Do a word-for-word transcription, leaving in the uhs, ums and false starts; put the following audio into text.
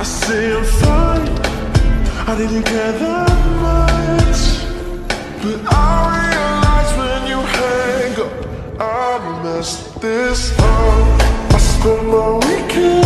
I say I'm fine, I didn't care that much, but I realize when you hang up, I messed this up. I spent my weekend